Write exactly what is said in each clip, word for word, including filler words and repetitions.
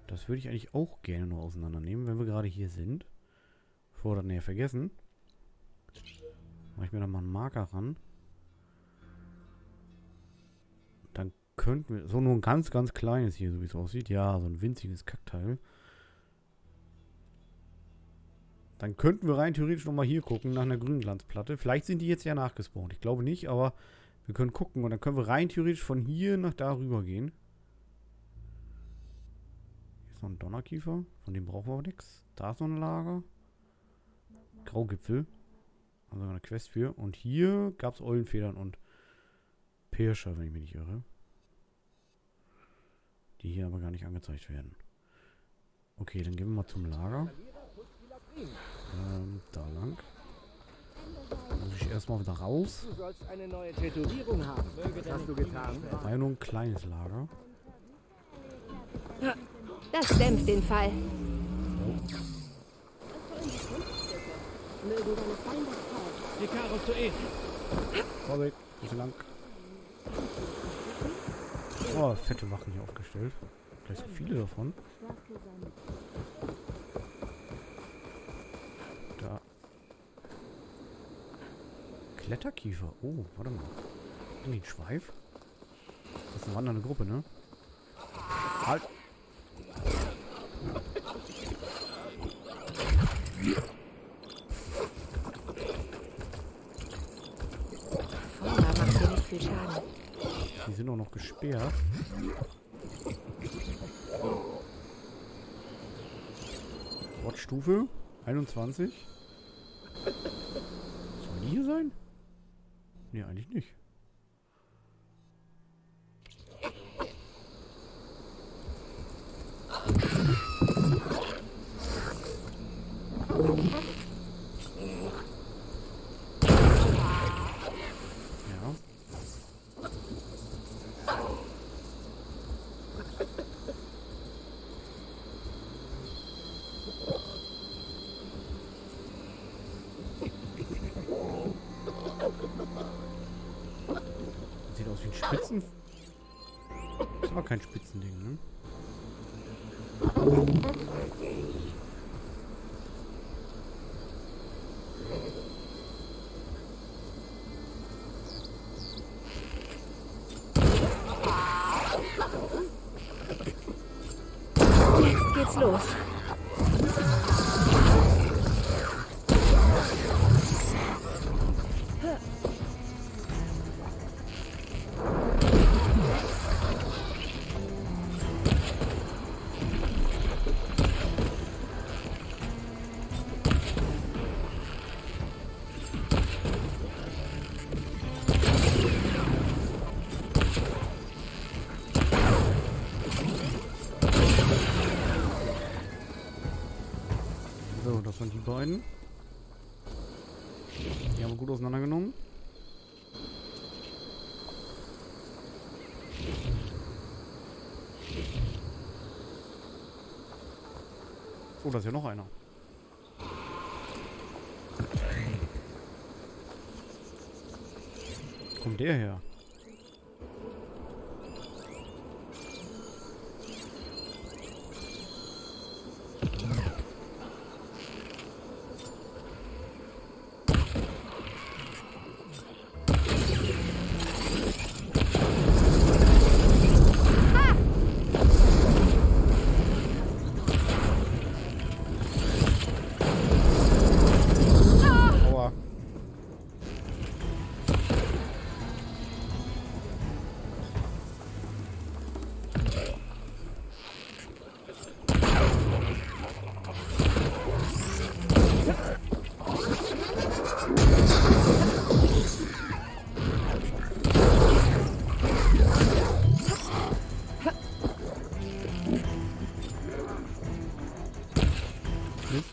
Das würde ich eigentlich auch gerne noch auseinandernehmen, wenn wir gerade hier sind. Bevor wir das näher vergessen. Mache ich mir da mal einen Marker ran. Dann könnten wir... So nur ein ganz, ganz kleines hier, so wie es aussieht. Ja, so ein winziges Kackteil. Dann könnten wir rein theoretisch nochmal hier gucken, nach einer Grünglanzplatte. Vielleicht sind die jetzt ja nachgespawnt. Ich glaube nicht, aber wir können gucken. Und dann können wir rein theoretisch von hier nach da rüber gehen. Hier ist noch ein Donnerkiefer. Von dem brauchen wir aber nichts. Da ist noch ein Lager. Graugipfel. Also eine Quest für. Und hier gab es Eulenfedern und Pirscher, wenn ich mich nicht irre. Die hier aber gar nicht angezeigt werden. Okay, dann gehen wir mal zum Lager. Ähm, da lang. Da muss ich erstmal wieder raus. Du sollst eine neue Tätowierung haben. Was hast du getan? War ja nur ein kleines Lager. Das dämpft den Fall. Hikaru zu E. Vorsicht, bisschen lang. Oh, fette Wachen hier aufgestellt. Gleich so viele davon. Da. Kletterkiefer. Oh, warte mal. In den Schweif? Das ist eine wandernde Gruppe, ne? Halt! Feuer macht hier nicht viel Schaden. Die sind auch noch gesperrt. Wortstufe einundzwanzig. Soll die hier sein? Nee, eigentlich nicht. Ja. Sieht aus wie ein Spitzen. Das war kein Spitzending, ne? Jetzt geht's los. So, das waren die beiden. Die haben wir gut auseinandergenommen. Oh, da ist ja noch einer. Wo kommt der her? Aua. Mist.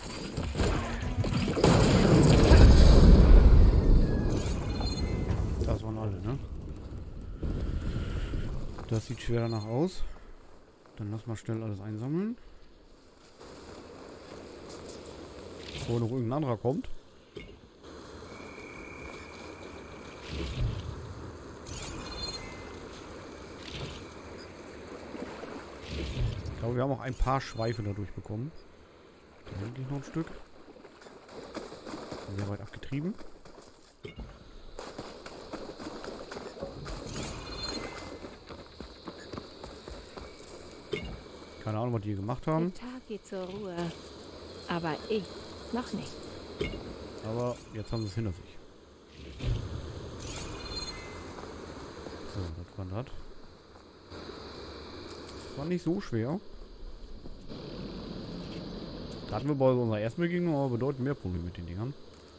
Das waren alle, ne? Das sieht schwer danach aus. Dann lass mal schnell alles einsammeln. Bevor noch irgendein anderer kommt. glaube, wir haben auch ein paar Schweife dadurch bekommen. Da hinten liegt noch ein Stück. Sehr weit abgetrieben. Keine Ahnung, was die hier gemacht haben. Der Tag geht zur Ruhe. Aber ich noch nicht. Aber jetzt haben sie es hinter sich. So, das war das. War nicht so schwer. Da hatten wir bei unserer ersten Begegnung aber bedeutend mehr Probleme mit den Dingern.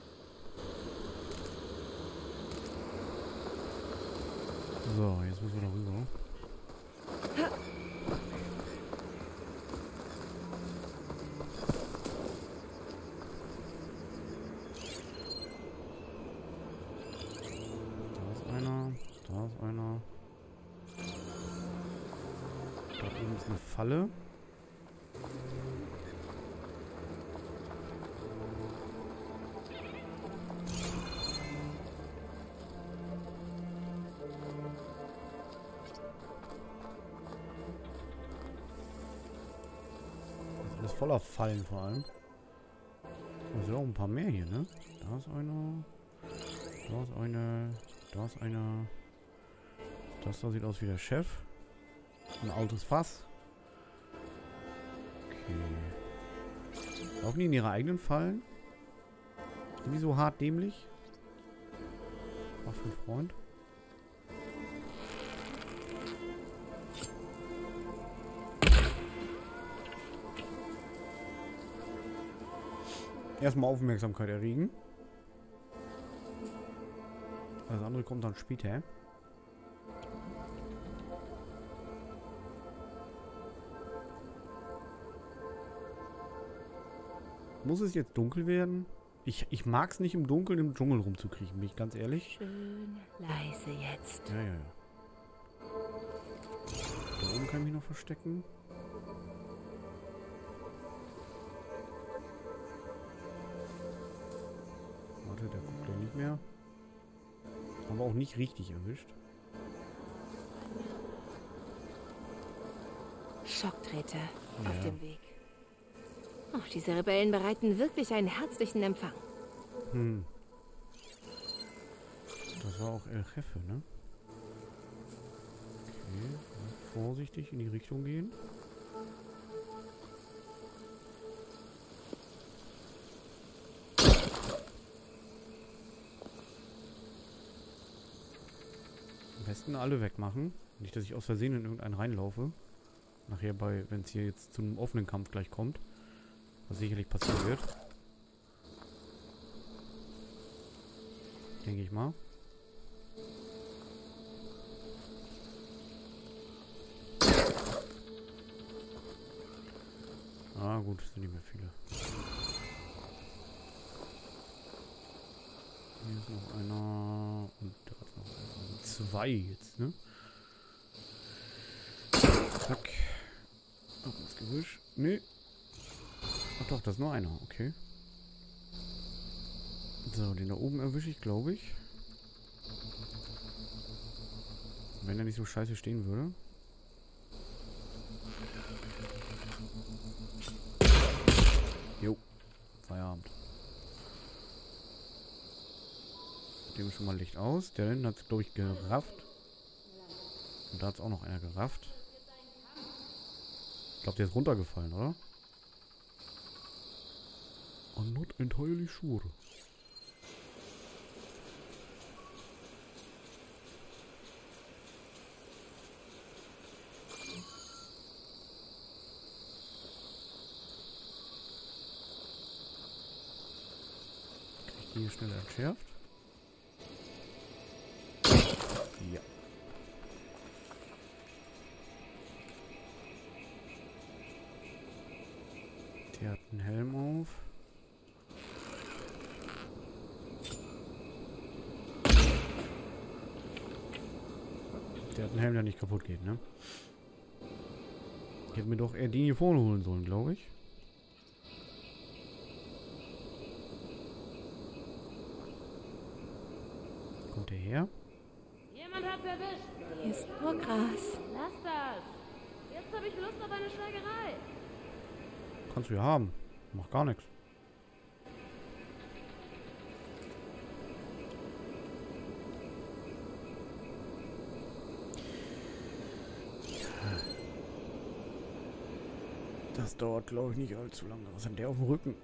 So, jetzt müssen wir da rüber. Da ist einer, da ist einer. Da oben ist eine Falle. Das ist voller Fallen vor allem. Da sind auch ein paar mehr hier, ne? Da ist einer. Da ist einer. Da ist einer. Das da sieht aus wie der Chef. Ein altes Fass. Okay. Laufen die in ihre eigenen Fallen? Sind die so hart dämlich? Was für ein Freund. Erstmal Aufmerksamkeit erregen. Das andere kommt dann später. Muss es jetzt dunkel werden? Ich, ich mag es nicht im Dunkeln im Dschungel rumzukriechen, bin ich ganz ehrlich. Schön leise jetzt. Ja, ja, ja. Da oben kann ich mich noch verstecken. Warte, der guckt doch nicht mehr. Aber auch nicht richtig erwischt. Schocktreter Ja. auf dem Weg. Oh, diese Rebellen bereiten wirklich einen herzlichen Empfang. Hm. Das war auch El Jefe, ne? Okay, vorsichtig in die Richtung gehen. Am besten alle wegmachen. Nicht, dass ich aus Versehen in irgendeinen reinlaufe. Nachher bei, wenn es hier jetzt zu einem offenen Kampf gleich kommt. Was sicherlich passieren wird. Denke ich mal. Ah gut, es sind nicht mehr viele. Hier ist noch einer und da ist noch einer. Also zwei jetzt, ne? Zack. Ab ins Gebüsch. Nee. Ach doch, das ist nur einer, okay. So, den da oben erwische ich, glaube ich. Wenn er nicht so scheiße stehen würde. Jo. Feierabend. Dem schon mal Licht aus. Der hinten hat es, glaube ich, gerafft. Und da hat es auch noch einer gerafft. Ich glaube, der ist runtergefallen, oder? I'm not entirely sure. Krieg ich die hier schnell entschärft? Ja. Der hat einen Helm auf. Der hat einen Helm, der nicht kaputt geht, ne? Ich hätte mir doch eher den hier vorne holen sollen, glaube ich. Kommt der her? Jemand hat's erwischt. Hier ist nur Gras. Lass das. Wir habe ich Lust auf eine Schlägerei. Kannst du ja haben. Macht gar nichts. Das dauert, glaube ich, nicht allzu lange. Was ist denn der auf dem Rücken?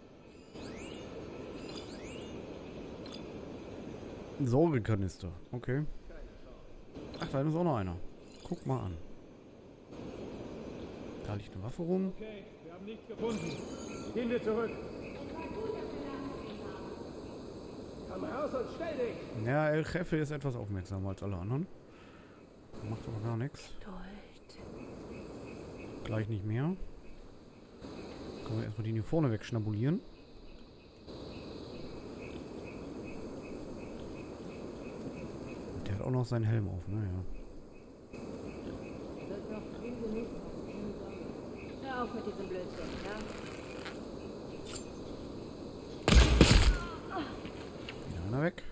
Ein Säurekanister. Okay. Ach, da ist auch noch einer. Guck mal an. Da liegt eine Waffe rum. Okay, wir haben nichts gefunden. Gehen wir zurück. Komm raus und stell dich. Ja, El Jefe ist etwas aufmerksamer als alle anderen. Macht aber gar nichts. Gleich nicht mehr. Können wir erstmal die hier vorne wegschnabulieren. Der hat auch noch seinen Helm auf, ne? Ja. Hör auf mit diesem Blödsinn, ja? Wieder einer weg.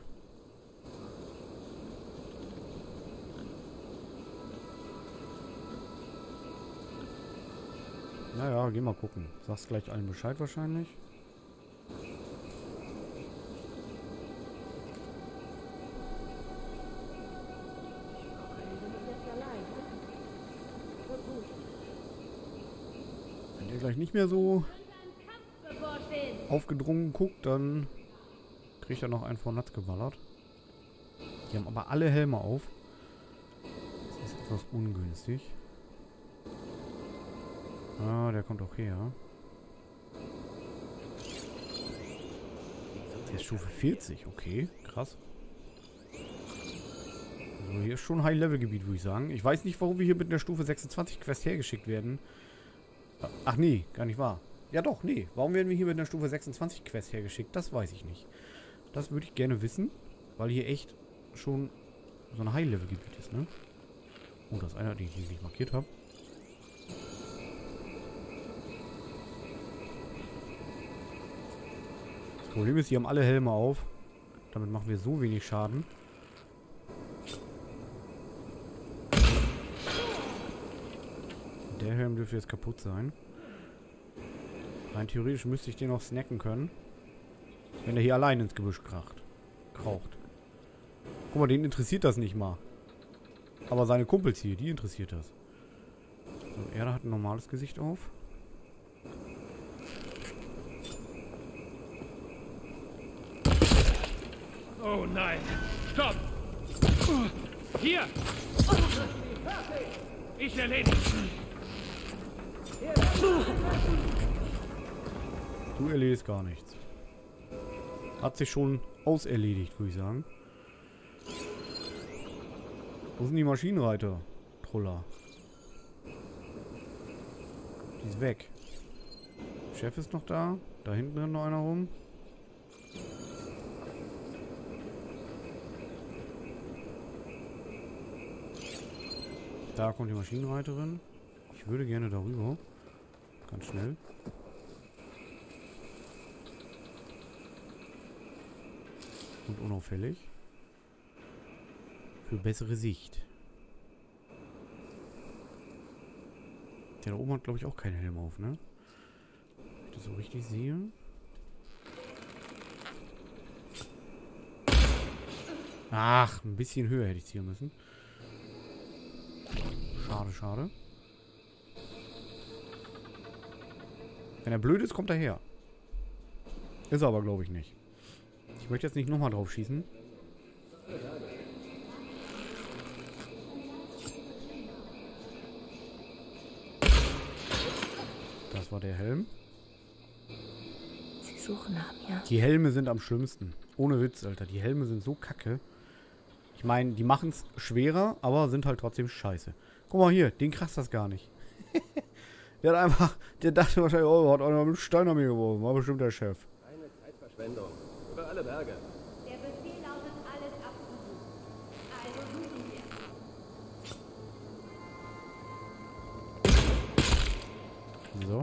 Naja, geh mal gucken. Sagst gleich allen Bescheid wahrscheinlich. Wenn der gleich nicht mehr so aufgedrungen guckt, dann kriegt er noch einen vor Natz geballert. Die haben aber alle Helme auf. Das ist etwas ungünstig. Ah, der kommt auch her. Der ist Stufe vierzig, okay, krass. Also hier ist schon ein High-Level-Gebiet, würde ich sagen. Ich weiß nicht, warum wir hier mit einer Stufe sechsundzwanzig Quest hergeschickt werden. Ach nee, gar nicht wahr. Ja doch, nee. Warum werden wir hier mit einer Stufe sechsundzwanzig Quest hergeschickt? Das weiß ich nicht. Das würde ich gerne wissen, weil hier echt schon so ein High-Level-Gebiet ist, ne? Oh, das ist einer, den ich hier nicht markiert habe. Das Problem ist, die haben alle Helme auf. Damit machen wir so wenig Schaden. Der Helm dürfte jetzt kaputt sein. Rein theoretisch müsste ich den noch snacken können. Wenn er hier allein ins Gebüsch kracht. Kraucht. Guck mal, den interessiert das nicht mal. Aber seine Kumpels hier, die interessiert das. So, er hat ein normales Gesicht auf. Oh nein! Stopp! Hier! Ich erledige. Du erledigst gar nichts. Hat sich schon auserledigt, würde ich sagen. Wo sind die Maschinenreiter? Troller. Die ist weg. Chef ist noch da. Da hinten rennt noch einer rum. Da kommt die Maschinenreiterin. Ich würde gerne darüber. Ganz schnell. Und unauffällig. Für bessere Sicht. Der da oben hat, glaube ich, auch keinen Helm auf, ne? Wenn ich das so richtig sehe. Ach, ein bisschen höher hätte ich ziehen müssen. Schade, schade. Wenn er blöd ist, kommt er her. Ist er aber, glaube ich, nicht. Ich möchte jetzt nicht nochmal drauf schießen. Das war der Helm. Sie suchen nach mir. Die Helme sind am schlimmsten. Ohne Witz, Alter. Die Helme sind so kacke. Ich meine, die machen es schwerer, aber sind halt trotzdem scheiße. Guck mal hier, den kratzt das gar nicht. Der hat einfach, der dachte wahrscheinlich, oh, hat einer mit einem Stein an mir geworfen. War bestimmt der Chef. Keine Zeitverschwendung. Über alle Berge. Der Befehl lautet, alles abzusuchen. Also suchen wir. So.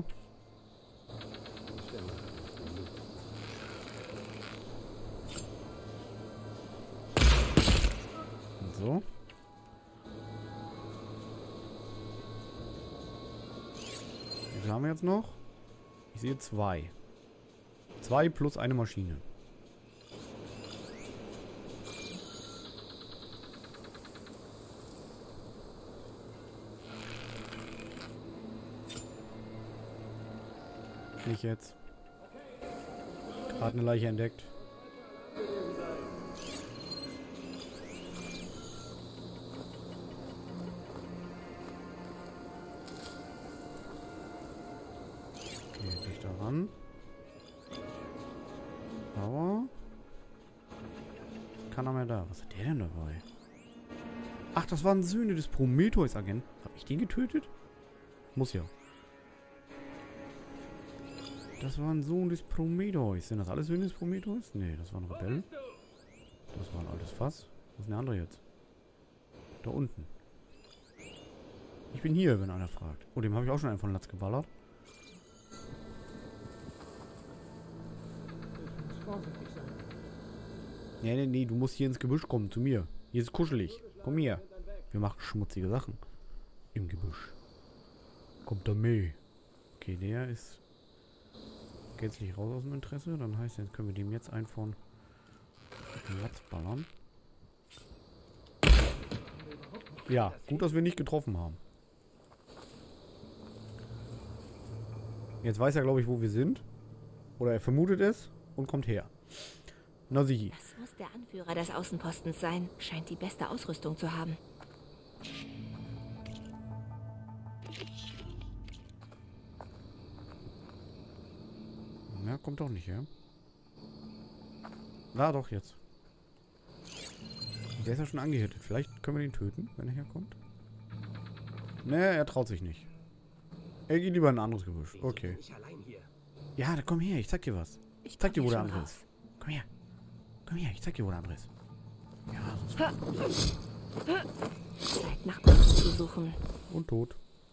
Und so. viel haben wir jetzt noch? Ich sehe zwei. Zwei plus eine Maschine. Nicht jetzt. Gerade eine Leiche entdeckt. Okay, dichter ran. Aber keiner mehr da. Was hat der denn dabei? Ach, das waren Söhne des Prometheus-Agenten. Hab ich den getötet? Muss ja. Das war ein Sohn des Prometheus. Sind das alles Söhne des Prometheus? Nee, das waren Rebellen. Das war ein altes Fass. Wo ist denn der andere jetzt? Da unten. Ich bin hier, wenn einer fragt. Oh, dem habe ich auch schon einen von Latz geballert. Nee, nee, nee, du musst hier ins Gebüsch kommen, zu mir. Hier ist es kuschelig. Komm her. Wir machen schmutzige Sachen. Im Gebüsch. Kommt da mit. Okay, der ist gänzlich raus aus dem Interesse. Dann heißt, jetzt können wir dem jetzt einen von Latz ballern. Ja, gut, dass wir nicht getroffen haben. Jetzt weiß er, glaube ich, wo wir sind. Oder er vermutet es und kommt her. Na sieh. Das muss der Anführer des Außenpostens sein. Scheint die beste Ausrüstung zu haben. Ja, kommt doch nicht her. Na doch, jetzt. Der ist ja schon angehittet. Vielleicht können wir den töten, wenn er herkommt. Ne, er traut sich nicht. Er geht lieber in ein anderes Gebüsch. Okay. Ja, dann komm her, ich zeig dir was. Ich zeig dir, wo der andere ist. Komm her. Komm her, ich zeig dir, wo der andere ist. Ja, sonst... Zeit nach uns zu suchen. Und tot.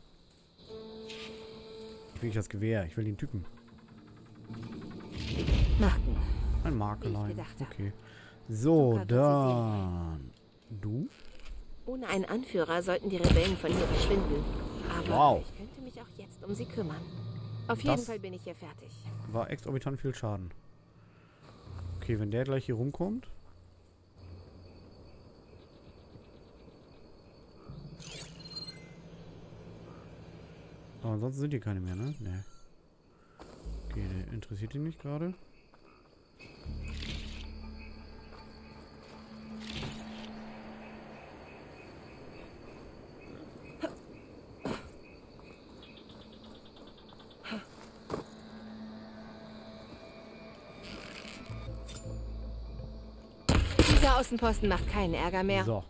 Ich will nicht das Gewehr, ich will den Typen. Marken. Ein Markelein. Okay. So, dann... Du? Ohne einen Anführer sollten die Rebellen von hier verschwinden. Aber wow. Ich könnte mich auch jetzt um sie kümmern. Auf jeden das Fall bin ich hier fertig. War exorbitant viel Schaden. Okay, wenn der gleich hier rumkommt. Aber ansonsten sind hier keine mehr, ne? Ne. Okay, der interessiert ihn nicht gerade. Dieser Außenposten macht keinen Ärger mehr. So.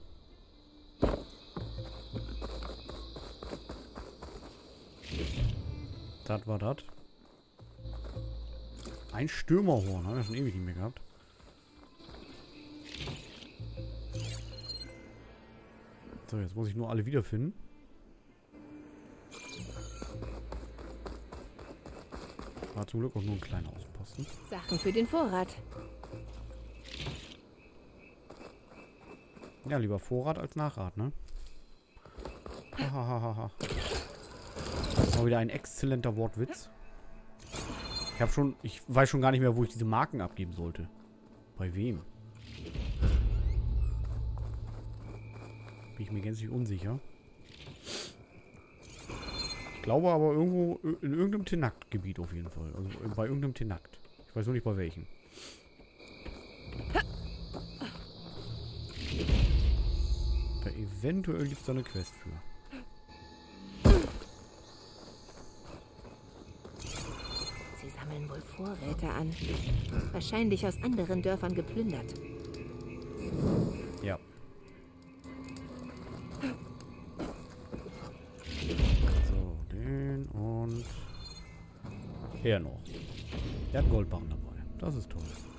Das war das. Ein Stürmerhorn, haben wir schon ewig nicht mehr gehabt. So, jetzt muss ich nur alle wiederfinden. War zum Glück auch nur ein kleiner Außenposten. Sachen für den Vorrat. Ja, lieber Vorrat als Nachrat, ne? Hahaha. War wieder ein exzellenter Wortwitz. Ich habe schon, ich weiß schon gar nicht mehr, wo ich diese Marken abgeben sollte. Bei wem? Bin ich mir gänzlich unsicher. Ich glaube aber irgendwo, in irgendeinem Tenakt-Gebiet auf jeden Fall. Also bei irgendeinem Tenakt. Ich weiß nur nicht bei welchem. Da eventuell gibt es da eine Quest für. Sie sammeln wohl Vorräte an. Wahrscheinlich aus anderen Dörfern geplündert. Ja. So, den und... Er noch. Der hat Goldbarren dabei. Das ist toll.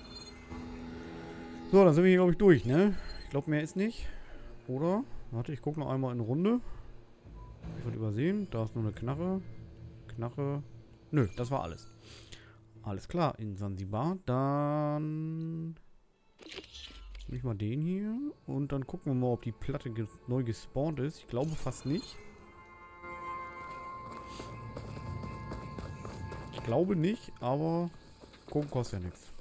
So, dann sind wir hier, glaube ich, durch, ne? Ich glaube, mehr ist nicht. Oder? Warte, ich gucke noch einmal in Runde. Ich wollte übersehen. Da ist nur eine Knarre. Knarre. Nö, das war alles. Alles klar, in Sansibar. Dann... Nehme ich mal den hier. Und dann gucken wir mal, ob die Platte ge neu gespawnt ist. Ich glaube fast nicht. glaube nicht, aber gucken kostet ja nichts.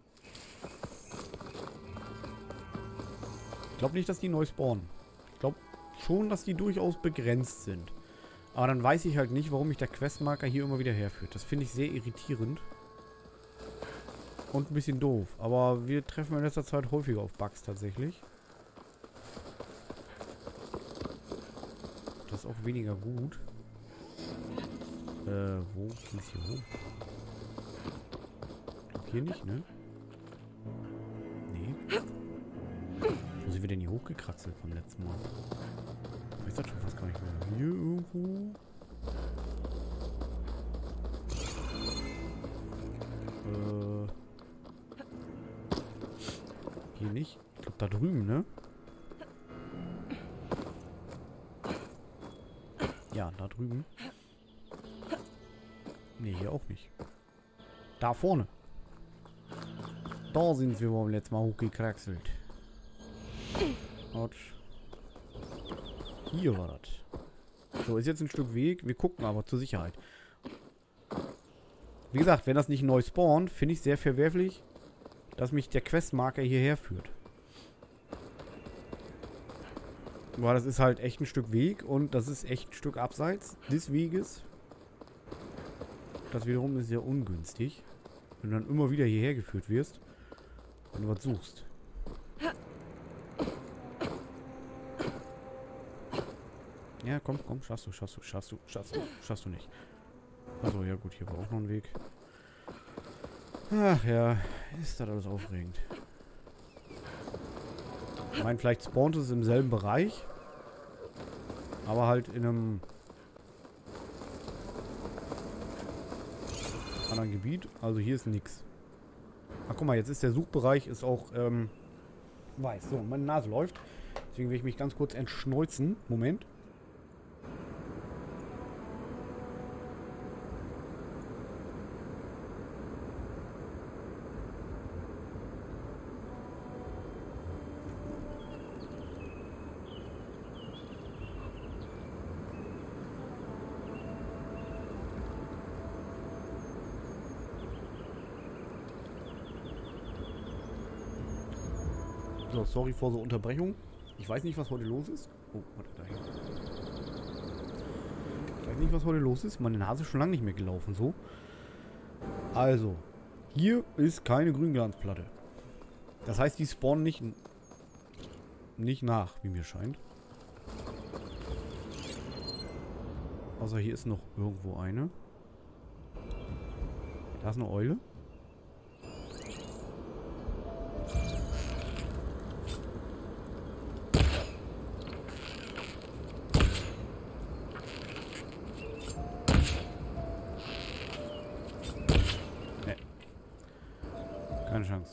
Ich glaube nicht, dass die neu spawnen. Ich glaube schon, dass die durchaus begrenzt sind. Aber dann weiß ich halt nicht, warum mich der Questmarker hier immer wieder herführt. Das finde ich sehr irritierend. Und ein bisschen doof. Aber wir treffen in letzter Zeit häufiger auf Bugs tatsächlich. Das ist auch weniger gut. Äh, wo ging's hier hoch? Ich glaube hier nicht, ne? Nee. Wo sind wir denn hier hochgekraxelt vom letzten Mal? Ich weiß das schon fast gar nicht mehr. Hier irgendwo? Äh. Hier nicht. Ich glaube da drüben, ne? Ja, da drüben. Ne, hier auch nicht. Da vorne. Da sind wir beim letzten Mal hochgekraxelt. Und hier war das. So, ist jetzt ein Stück Weg. Wir gucken aber zur Sicherheit. Wie gesagt, wenn das nicht neu spawnt, finde ich sehr verwerflich, dass mich der Questmarker hierher führt. Aber das ist halt echt ein Stück Weg und das ist echt ein Stück abseits des Weges. Das wiederum ist sehr ungünstig, wenn du dann immer wieder hierher geführt wirst, wenn du was suchst. Ja, komm, komm, schaffst du, schaffst du, schaffst du, schaffst du, schaffst du nicht. Also ja gut, hier war auch noch ein Weg. Ach ja, ist das alles aufregend. Ich meine, vielleicht spawnt es im selben Bereich, aber halt in einem anderen Gebiet. Also hier ist nichts. Ach guck mal, jetzt ist der Suchbereich ist auch ähm, weiß. So, meine Nase läuft. Deswegen will ich mich ganz kurz entschneuzen. Moment. So, sorry vor so Unterbrechung. Ich weiß nicht, was heute los ist. Oh, warte, da hinten. Ich weiß nicht, was heute los ist. Meine Nase ist schon lange nicht mehr gelaufen, so. Also, hier ist keine Grünglanzplatte. Das heißt, die spawnen nicht, nicht nach, wie mir scheint. Außer hier ist noch irgendwo eine. Da ist eine Eule. Keine Chance.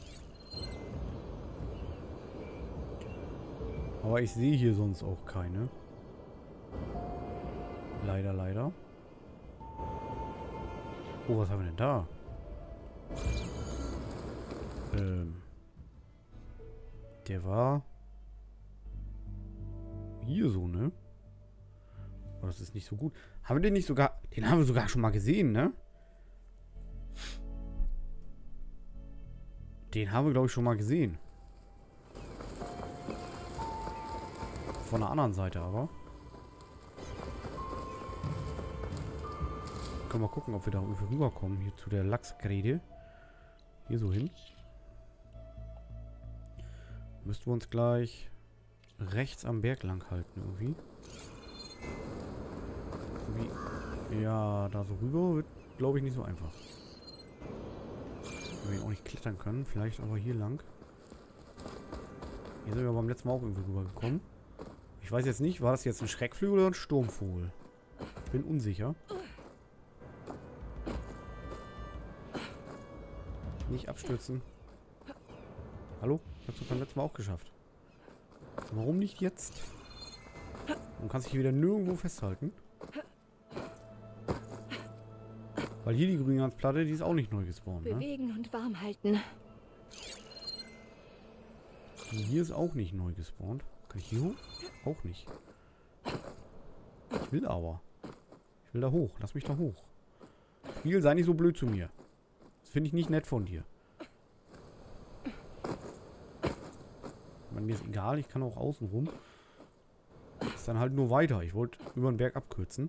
Aber ich sehe hier sonst auch keine. Leider, leider. Oh, was haben wir denn da? Ähm. Der war hier so, ne? Oh, das ist nicht so gut. Haben wir den nicht sogar... Den haben wir sogar schon mal gesehen, ne? Den haben wir, glaube ich, schon mal gesehen. Von der anderen Seite aber. Können wir mal gucken, ob wir da irgendwie rüberkommen. Hier zu der Lachsgrede. Hier so hin. Müssten wir uns gleich rechts am Berg lang halten irgendwie. Wie, ja, da so rüber wird, glaube ich, nicht so einfach. Wenn wir auch nicht klettern können. Vielleicht aber hier lang. Hier sind wir beim letzten Mal auch irgendwie rübergekommen. Ich weiß jetzt nicht, war das jetzt ein Schreckflügel oder ein Sturmvogel? Bin unsicher. Nicht abstürzen. Hallo? Ich hab's doch beim letzten Mal auch geschafft. Warum nicht jetzt? Man kann sich hier wieder nirgendwo festhalten. Weil hier die Grünglanzplatte, die ist auch nicht neu gespawnt, ne? Bewegen und warm halten. Und hier ist auch nicht neu gespawnt. Kann ich hier hoch? Auch nicht. Ich will aber. Ich will da hoch. Lass mich da hoch. Spiel, sei nicht so blöd zu mir. Das finde ich nicht nett von dir. Ich meine, mir ist egal, ich kann auch außen rum. Ist dann halt nur weiter. Ich wollte über den Berg abkürzen.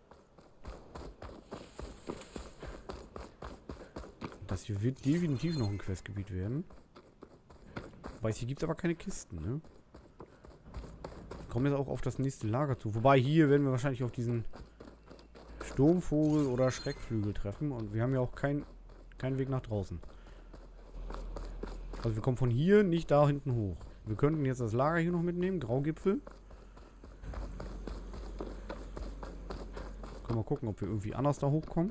Das hier wird definitiv noch ein Questgebiet werden. Wobei, hier gibt es aber keine Kisten, ne? Wir kommen jetzt auch auf das nächste Lager zu. Wobei, hier werden wir wahrscheinlich auf diesen Sturmvogel oder Schreckflügel treffen. Und wir haben ja auch keinen keinen Weg nach draußen. Also wir kommen von hier nicht da hinten hoch. Wir könnten jetzt das Lager hier noch mitnehmen. Graugipfel. Können wir gucken, ob wir irgendwie anders da hochkommen.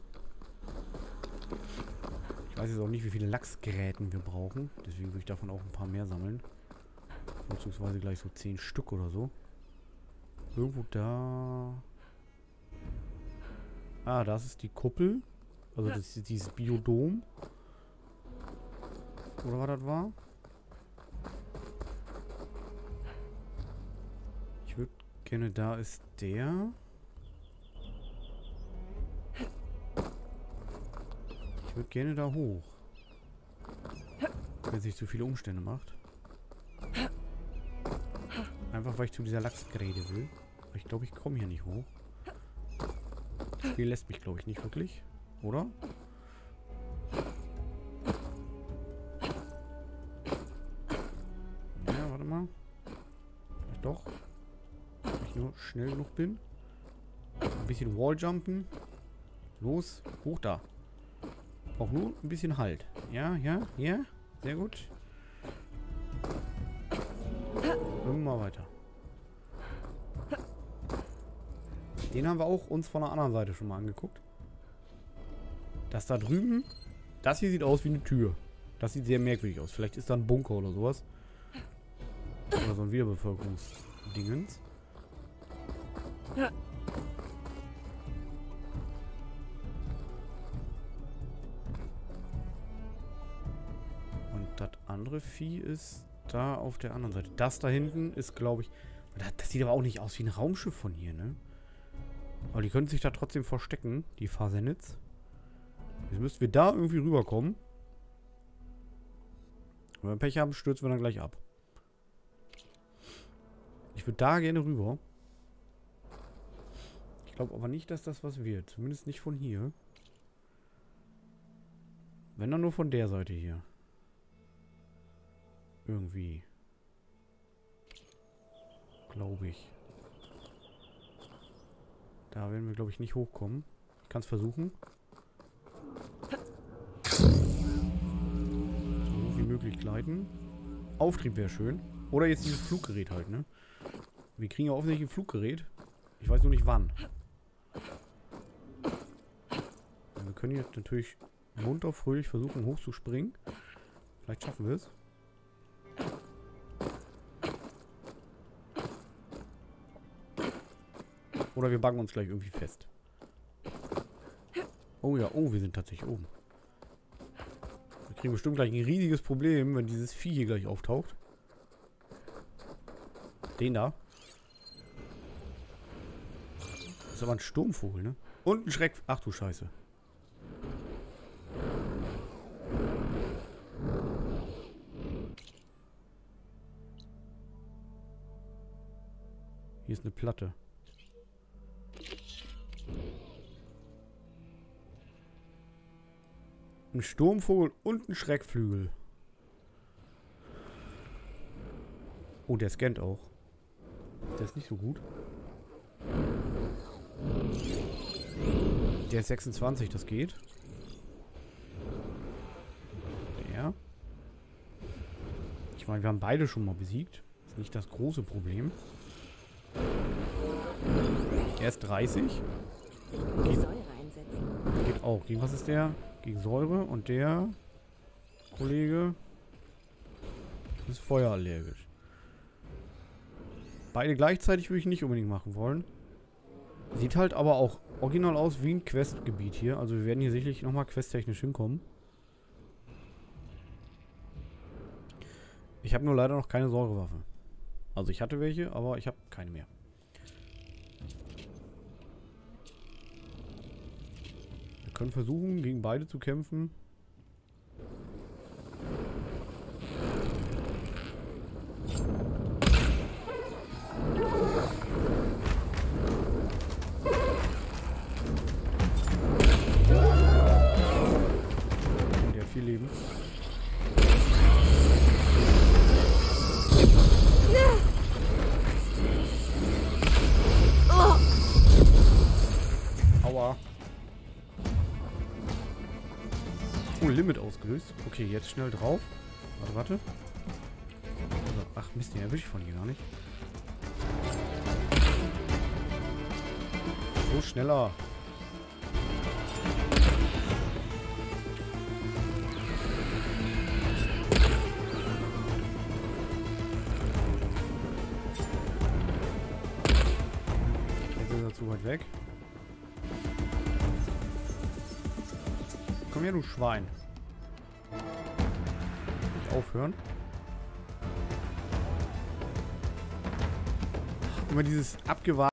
Ich weiß jetzt auch nicht, wie viele Lachsgräten wir brauchen. Deswegen würde ich davon auch ein paar mehr sammeln. Vorzugsweise gleich so zehn Stück oder so. Irgendwo da... Ah, das ist die Kuppel. Also das ist dieses Biodom. Oder was das war? Ich würde gerne... Da ist der... Ich würde gerne da hoch. Wenn es nicht zu viele Umstände macht. Einfach, weil ich zu dieser Lachsgräte will. Aber ich glaube, ich komme hier nicht hoch. Das Spiel lässt mich, glaube ich, nicht wirklich. Oder? Ja, warte mal. Vielleicht doch. Wenn ich nur schnell genug bin. Ein bisschen Walljumpen. Los, hoch da. Auch nur ein bisschen Halt. Ja, ja, ja. Sehr gut. Immer weiter. Den haben wir auch uns von der anderen Seite schon mal angeguckt. Das da drüben, das hier sieht aus wie eine Tür. Das sieht sehr merkwürdig aus. Vielleicht ist da ein Bunker oder sowas. Oder so ein Wiederbevölkerungsdingens. Und das andere Vieh ist da auf der anderen Seite. Das da hinten ist, glaube ich... Das, das sieht aber auch nicht aus wie ein Raumschiff von hier, ne? Aber die können sich da trotzdem verstecken, die Fasenitz. Jetzt müssten wir da irgendwie rüberkommen. Wenn wir Pech haben, stürzen wir dann gleich ab. Ich würde da gerne rüber. Ich glaube aber nicht, dass das was wird. Zumindest nicht von hier. Wenn dann nur von der Seite hier. Irgendwie. Glaube ich. Da werden wir, glaube ich, nicht hochkommen. Ich kann es versuchen. So hoch wie möglich gleiten. Auftrieb wäre schön. Oder jetzt dieses Fluggerät halt, ne? Wir kriegen ja offensichtlich ein Fluggerät. Ich weiß nur nicht wann. Ja, wir können jetzt natürlich munter, fröhlich versuchen hochzuspringen. Vielleicht schaffen wir es. Oder wir backen uns gleich irgendwie fest. Oh ja, oh, wir sind tatsächlich oben. Wir kriegen bestimmt gleich ein riesiges Problem, wenn dieses Vieh hier gleich auftaucht. Den da. Das ist aber ein Sturmvogel, ne? Und ein Schreck... Ach du Scheiße. Hier ist eine Platte. Ein Sturmvogel und ein Schreckflügel. Oh, der scannt auch. Der ist nicht so gut. Der ist sechsundzwanzig, das geht. Der. Ich meine, wir haben beide schon mal besiegt. Ist nicht das große Problem. Er ist dreißig. Geht, geht auch. Gegen was ist der? Gegen Säure. Und der Kollege ist feuerallergisch. Beide gleichzeitig würde ich nicht unbedingt machen wollen. Sieht halt aber auch original aus wie ein Questgebiet hier. Also wir werden hier sicherlich nochmal questtechnisch hinkommen. Ich habe nur leider noch keine Säurewaffe. Also ich hatte welche, aber ich habe keine mehr. Wir können versuchen, gegen beide zu kämpfen. Der hat viel Leben. Aua. Oh, Limit ausgelöst. Okay, jetzt schnell drauf. Warte, warte. Also, ach Mist, den erwische ich von hier gar nicht. So, schneller. Jetzt ist er zu weit weg. Komm her, du Schwein. Nicht aufhören. Ach, immer dieses abgewartet.